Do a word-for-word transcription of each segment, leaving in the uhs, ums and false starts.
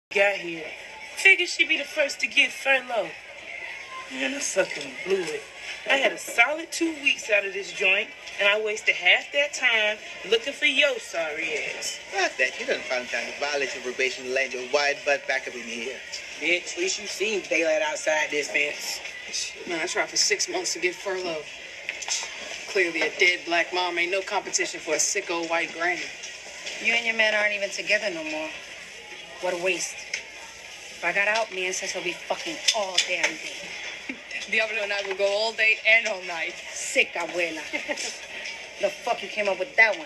got here. Figured she'd be the first to get furloughed. Man, I fucking blew it. I had a solid two weeks out of this joint, and I wasted half that time looking for your sorry ass. Fuck that. You done found time to violate your probation and land your wide butt back up in here. Bitch, at least you seen daylight outside this fence. Man, I tried for six months to get furloughed. Clearly a dead black mom ain't no competition for a sick old white granny. You and your man aren't even together no more. What a waste. If I got out, man says he'll be fucking all damn day. Diablo and I will go all day and all night. Sick abuela. The fuck you came up with that one?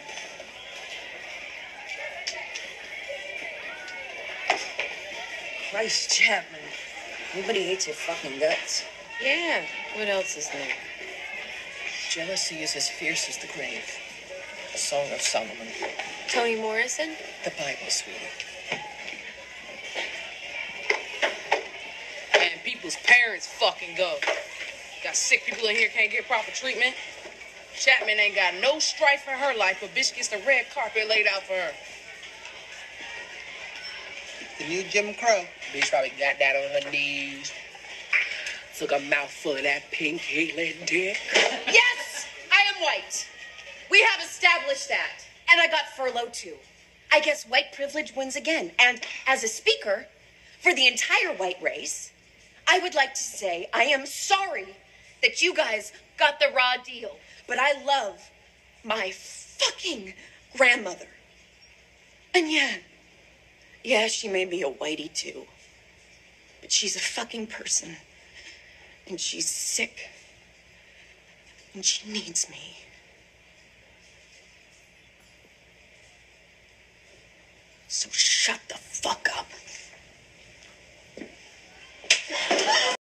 Christ Chapman. Everybody hates your fucking guts. Yeah. What else is there? Jealousy is as fierce as the grave. A Song of Solomon. Toni Morrison? The Bible, sweetie. And people's parents fucking go. Got sick people in here can't get proper treatment. Chapman ain't got no strife in her life, but bitch gets the red carpet laid out for her. The new Jim Crow. Bitch probably got that on her knees. Took a mouthful of that pink Haley dick. Yes, I am white. We have established that. And I got furloughed too. I guess white privilege wins again. And as a speaker for the entire white race, I would like to say I am sorry that you guys got the raw deal. But I love my fucking grandmother. And yeah, yeah, she may be a whitey too. But she's a fucking person. And she's sick. And she needs me. So shut the fuck up.